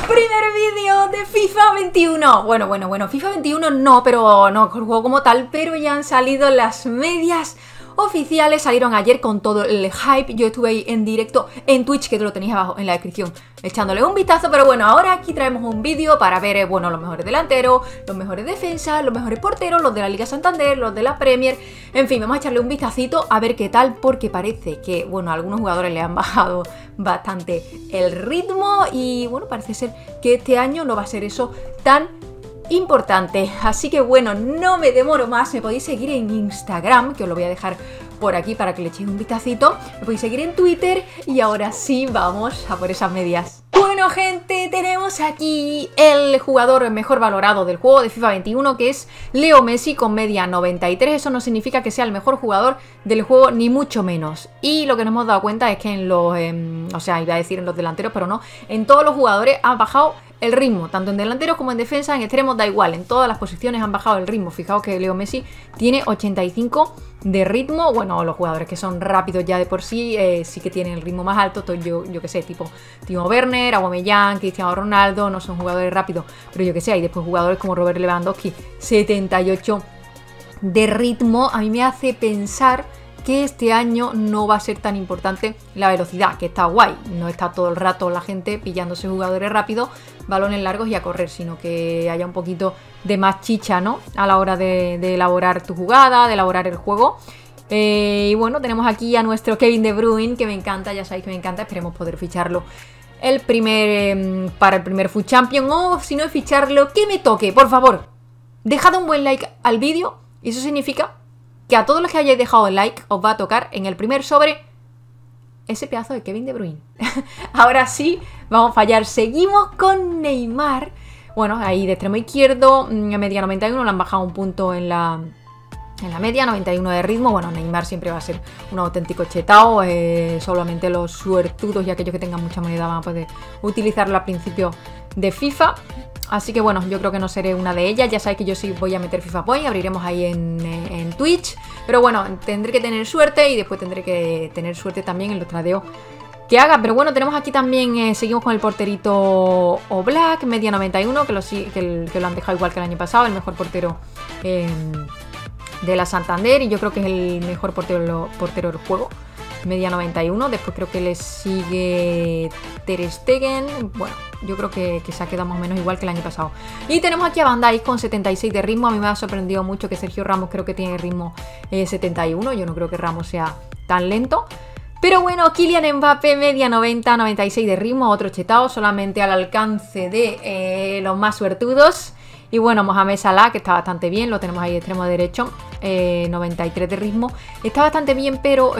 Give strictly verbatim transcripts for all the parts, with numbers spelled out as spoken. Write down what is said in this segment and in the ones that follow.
Primer vídeo de FIFA veintiuno. Bueno, bueno, bueno, FIFA veintiuno no, pero no el juego como tal, pero ya han salido las medias oficiales, salieron ayer con todo el hype. Yo estuve ahí en directo en Twitch, que te lo tenéis abajo en la descripción, echándole un vistazo. Pero bueno, ahora aquí traemos un vídeo para ver, bueno, los mejores delanteros, los mejores defensas, los mejores porteros, los de la Liga Santander, los de la Premier. En fin, vamos a echarle un vistacito a ver qué tal, porque parece que, bueno, a algunos jugadores le han bajado bastante el ritmo y, bueno, parece ser que este año no va a ser eso tan importante. Así que bueno, no me demoro más. Me podéis seguir en Instagram, que os lo voy a dejar por aquí para que le echéis un vistacito. Me podéis seguir en Twitter y ahora sí vamos a por esas medias. Bueno, gente, tenemos aquí el jugador mejor valorado del juego de FIFA veintiuno, que es Leo Messi, con media noventa y tres. Eso no significa que sea el mejor jugador del juego, ni mucho menos. Y lo que nos hemos dado cuenta es que en los, eh, o sea, iba a decir en los delanteros, pero no, en todos los jugadores han bajado el ritmo, tanto en delanteros como en defensa, en extremos, da igual, en todas las posiciones han bajado el ritmo. Fijaos que Leo Messi tiene ochenta y cinco de ritmo. Bueno, los jugadores que son rápidos ya de por sí, eh, sí que tienen el ritmo más alto. Yo, yo que sé, tipo Timo Werner, Aubameyang, Cristiano Ronaldo, no son jugadores rápidos, pero yo que sé, hay después jugadores como Robert Lewandowski, setenta y ocho de ritmo. A mí me hace pensar que este año no va a ser tan importante la velocidad, que está guay, no está todo el rato la gente pillándose jugadores rápidos, balones largos y a correr, sino que haya un poquito de más chicha, ¿no?, a la hora de, de elaborar tu jugada, de elaborar el juego. Eh, y bueno, tenemos aquí a nuestro Kevin De Bruyne, que me encanta, ya sabéis que me encanta, esperemos poder ficharlo el primer, eh, para el primer Foot Champion, o si no es ficharlo, que me toque, por favor. Dejad un buen like al vídeo, y eso significa que a todos los que hayáis dejado el like os va a tocar en el primer sobre ese pedazo de Kevin De Bruyne. Ahora sí, vamos a fallar. Seguimos con Neymar. Bueno, ahí de extremo izquierdo, a media noventa y uno, le han bajado un punto en la, en la media, noventa y uno de ritmo. Bueno, Neymar siempre va a ser un auténtico chetao. Eh, solamente los suertudos y aquellos que tengan mucha moneda van a poder utilizarlo al principio de FIFA. Así que bueno, yo creo que no seré una de ellas. Ya sabéis que yo sí voy a meter FIFA Point, abriremos ahí en, en Twitch. Pero bueno, tendré que tener suerte y después tendré que tener suerte también en los tradeos que haga. Pero bueno, tenemos aquí también, eh, seguimos con el porterito Oblak, media noventa y uno, que lo, que, que lo han dejado igual que el año pasado, el mejor portero eh, de la Santander. Y yo creo que es el mejor portero, portero del juego, media noventa y uno. Después creo que le sigue Ter Stegen. Bueno, yo creo que, que se ha quedado más o menos igual que el año pasado. Y tenemos aquí a Van Dijk con setenta y seis de ritmo. A mí me ha sorprendido mucho que Sergio Ramos creo que tiene ritmo eh, setenta y uno. Yo no creo que Ramos sea tan lento. Pero bueno, Kylian Mbappé, media noventa, noventa y seis de ritmo. Otro chetao, solamente al alcance de eh, los más suertudos. Y bueno, Mohamed Salah, que está bastante bien, lo tenemos ahí de extremo derecho, eh, noventa y tres de ritmo. Está bastante bien, pero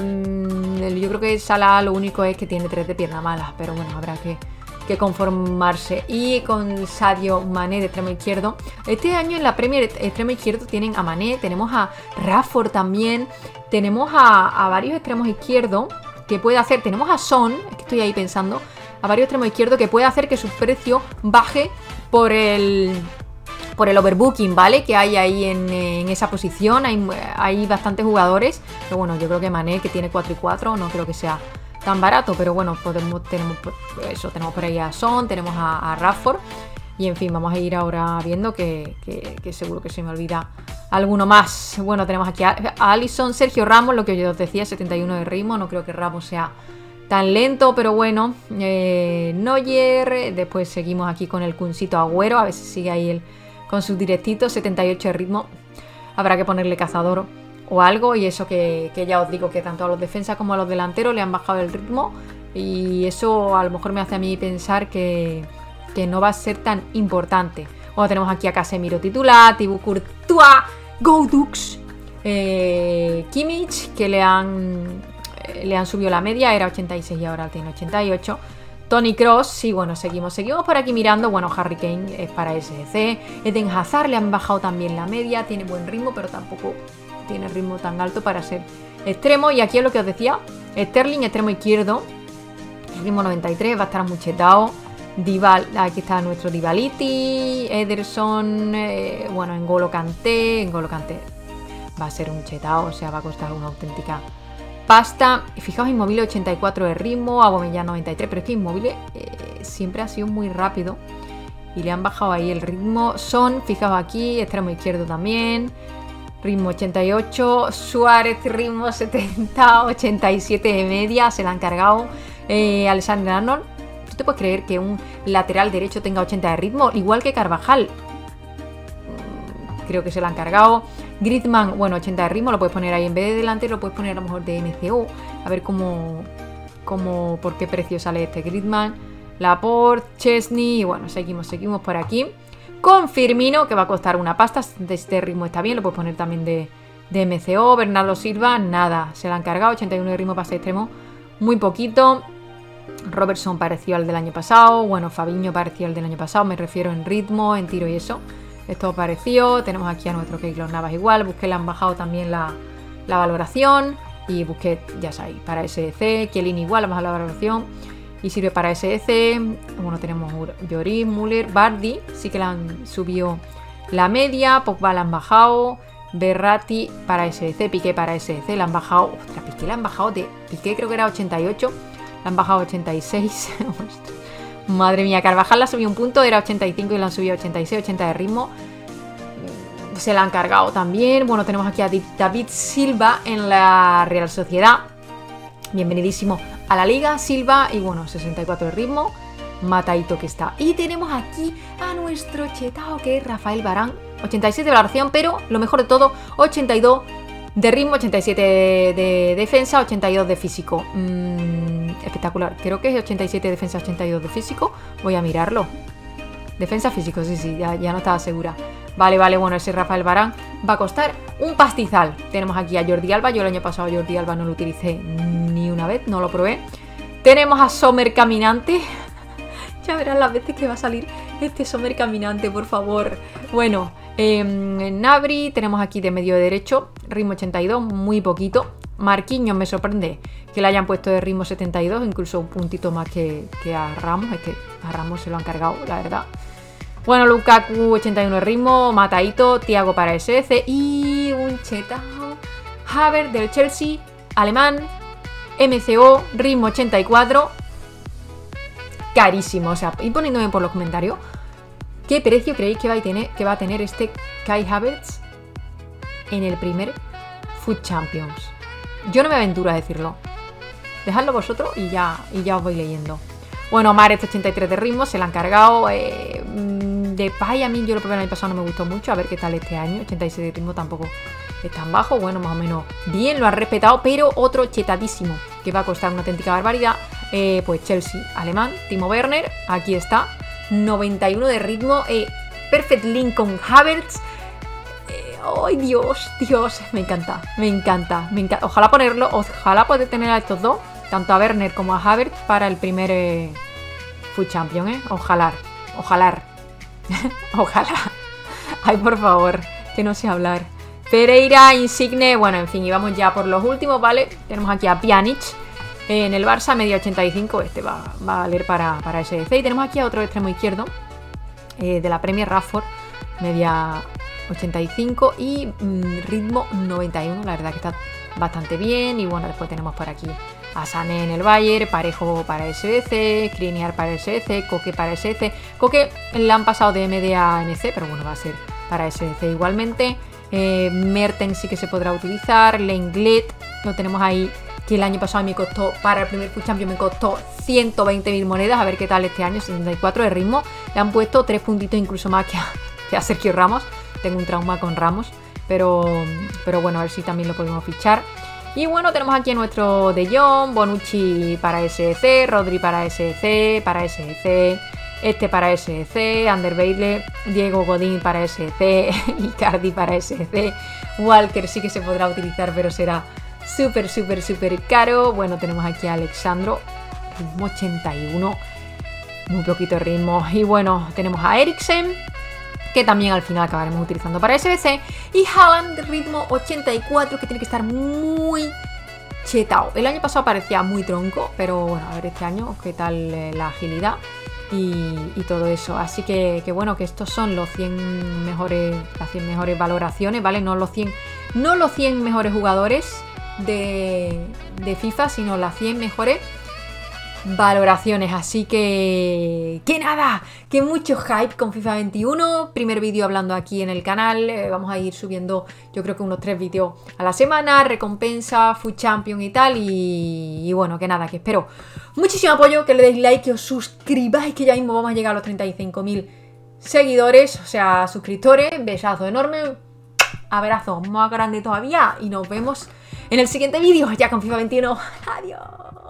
eh, yo creo que Salah lo único es que tiene tres de pierna mala. Pero bueno, habrá que, que conformarse. Y con Sadio Mané de extremo izquierdo. Este año en la Premier extremo izquierdo tienen a Mané, tenemos a Rashford también, tenemos a, a varios extremos izquierdos que puede hacer, tenemos a Son, es que estoy ahí pensando, a varios extremos izquierdos que puede hacer que su precio baje por el... por el overbooking, ¿vale?, que hay ahí en, en esa posición. Hay, hay bastantes jugadores, pero bueno, yo creo que Mané, que tiene cuatro y cuatro, no creo que sea tan barato, pero bueno, podemos, tenemos eso, tenemos por ahí a Son, tenemos a, a Rashford, y en fin, vamos a ir ahora viendo que, que, que seguro que se me olvida alguno más. Bueno, tenemos aquí a, a Alisson, Sergio Ramos, lo que yo os decía, setenta y uno de ritmo. No creo que Ramos sea tan lento, pero bueno, eh, Neuer. Después seguimos aquí con el Kuncito Agüero, a ver si sigue ahí el, con sus directitos, setenta y ocho de ritmo. Habrá que ponerle cazador o algo, y eso que, que ya os digo que tanto a los defensas como a los delanteros le han bajado el ritmo, y eso a lo mejor me hace a mí pensar que, que no va a ser tan importante. Bueno, tenemos aquí a Casemiro titular, Thibaut Courtois, Go Dux, eh, Kimmich, que le han, eh, le han subido la media, era ochenta y seis y ahora tiene ochenta y ocho. Toni Kroos, y bueno, seguimos, seguimos por aquí mirando. Bueno, Harry Kane es para S D C. Eden Hazard le han bajado también la media, tiene buen ritmo, pero tampoco tiene ritmo tan alto para ser extremo. Y aquí es lo que os decía, Sterling, extremo izquierdo, ritmo noventa y tres, va a estar muy chetao. Dival, aquí está nuestro Divaliti, Ederson, eh, bueno, N'Golo Kanté, N'Golo Kanté va a ser un chetao, o sea, va a costar una auténtica pasta. Fijaos, Inmóvil ochenta y cuatro de ritmo, Aubameyang noventa y tres, pero es que Inmóvil eh, siempre ha sido muy rápido y le han bajado ahí el ritmo. Son, fijaos aquí, extremo izquierdo también, ritmo ochenta y ocho, Suárez ritmo setenta, ochenta y siete de media, se la han cargado. eh, Alexander Arnold, ¿tú te puedes creer que un lateral derecho tenga ochenta de ritmo? Igual que Carvajal, creo que se la han cargado. Griezmann, bueno, ochenta de ritmo, lo puedes poner ahí en vez de delante, lo puedes poner a lo mejor de M C O, a ver cómo, cómo por qué precio sale este Griezmann. Laporte, Chesney, y bueno, seguimos, seguimos por aquí. Con Firmino, que va a costar una pasta, de este ritmo está bien, lo puedes poner también de, de M C O. Bernardo Silva, nada, se la han cargado, ochenta y uno de ritmo para ser extremo, muy poquito. Robertson pareció al del año pasado, bueno, Fabinho pareció al del año pasado, me refiero en ritmo, en tiro y eso. Esto pareció. Tenemos aquí a nuestro Keylor Navas igual. Busquets le han bajado también la, la valoración. Y Busquets, ya sabéis, para S D C. Chiellini igual, le han bajado la valoración. Y sirve para S D C. Bueno, tenemos Lloris, Müller, Bardi. Sí que le han subido la media. Pogba le han bajado. Verratti para S D C. Piqué para S D C. Le han bajado. Ostras, Piqué le han bajado de. Piqué creo que era ochenta y ocho. Le han bajado ochenta y seis. Madre mía, Carvajal la subió un punto, era ochenta y cinco y la han subido ochenta y seis, ochenta de ritmo. Se la han cargado también. Bueno, tenemos aquí a David Silva en la Real Sociedad. Bienvenidísimo a la liga, Silva. Y bueno, sesenta y cuatro de ritmo. Matadito que está. Y tenemos aquí a nuestro chetao, que es Rafael Varane. ochenta y siete de valoración, pero lo mejor de todo, ochenta y dos de ritmo, ochenta y siete de defensa, ochenta y dos de físico. Mmm... Espectacular, creo que es ochenta y siete de defensa, ochenta y dos de físico. Voy a mirarlo. Defensa físico, sí, sí, ya, ya no estaba segura. Vale, vale, bueno, ese Rafael Varane va a costar un pastizal. Tenemos aquí a Jordi Alba. Yo el año pasado Jordi Alba no lo utilicé ni una vez, no lo probé. Tenemos a Sommer Caminante. Ya verán las veces que va a salir este Sommer Caminante, por favor. Bueno, eh, Gnabry, tenemos aquí de medio derecho, ritmo ochenta y dos, muy poquito. Marquinhos, me sorprende que le hayan puesto de ritmo setenta y dos, incluso un puntito más que, que a Ramos. Es que a Ramos se lo han cargado, la verdad. Bueno, Lukaku, ochenta y uno de ritmo, Matadito, Thiago para S D C y un chetao. Havertz del Chelsea, alemán, M C O, ritmo ochenta y cuatro. Carísimo, o sea, y poniéndome por los comentarios qué precio creéis que va a tener, que va a tener este Kai Havertz en el primer Foot Champions. Yo no me aventuro a decirlo. Dejadlo vosotros y ya, y ya os voy leyendo. Bueno, Mahrez ochenta y tres de ritmo, se la han cargado. Eh, Depay a mí, yo lo probé el año pasado, no me gustó mucho. A ver qué tal este año. ochenta y seis de ritmo tampoco es tan bajo. Bueno, más o menos bien, lo han respetado. Pero otro chetadísimo que va a costar una auténtica barbaridad. Eh, pues Chelsea, alemán, Timo Werner. Aquí está, noventa y uno de ritmo. Eh, Perfect link con Havertz. ¡Ay, Dios! Dios, me encanta, me encanta, me encanta. Ojalá ponerlo, ojalá poder tener a estos dos, tanto a Werner como a Havertz, para el primer eh, Foot Champion, ¿eh? Ojalá, ojalá, ojalá. Ay, por favor, que no sé hablar. Pereira, Insigne, bueno, en fin, y vamos ya por los últimos, ¿vale? Tenemos aquí a Pjanic eh, en el Barça, media ochenta y cinco, este va, va a valer para, para S D C. Y tenemos aquí a otro extremo izquierdo eh, de la Premier, Rashford, media ochenta y cinco y mmm, ritmo noventa y uno, la verdad que está bastante bien. Y bueno, después tenemos por aquí a Sané en el Bayern, Parejo para S D C, Skriniar para S D C, Koke para S D C. Koke le han pasado de M D a N C, pero bueno, va a ser para S D C igualmente. eh, Mertens sí que se podrá utilizar. Lenglet lo tenemos ahí, que el año pasado me costó, para el primer Foot Champion me costó ciento veinte mil monedas. A ver qué tal este año, setenta y cuatro de ritmo. Le han puesto tres puntitos incluso más que a, que a Sergio Ramos. Tengo un trauma con Ramos, pero, pero bueno, a ver si también lo podemos fichar. Y bueno, tenemos aquí a nuestro De Jong, Bonucci para S D C, Rodri para S D C, para S D C, este para S D C, Ander Weidle, Diego Godín para S D C, Icardi para S D C, Walker sí que se podrá utilizar, pero será súper, súper, súper caro. Bueno, tenemos aquí a Alexandro, ritmo ochenta y uno, muy poquito ritmo. Y bueno, tenemos a Eriksen, que también al final acabaremos utilizando para S D C. Y Haaland, ritmo ochenta y cuatro, que tiene que estar muy chetao. El año pasado parecía muy tronco, pero bueno, a ver este año qué tal eh, la agilidad y, y todo eso. Así que, que bueno, que estos son los cien mejores, las cien mejores valoraciones, ¿vale? No los cien, no los cien mejores jugadores de, de FIFA, sino las cien mejores valoraciones. Así que... que nada, que mucho hype con FIFA veintiuno. Primer vídeo hablando aquí en el canal. Eh, vamos a ir subiendo yo creo que unos tres vídeos a la semana. Recompensa, Food Champion y tal. Y, y bueno, que nada, que espero muchísimo apoyo, que le deis like, que os suscribáis, que ya mismo vamos a llegar a los treinta y cinco mil seguidores, o sea, suscriptores. Besazo enorme, abrazo más grande todavía y nos vemos en el siguiente vídeo ya con FIFA veintiuno. Adiós.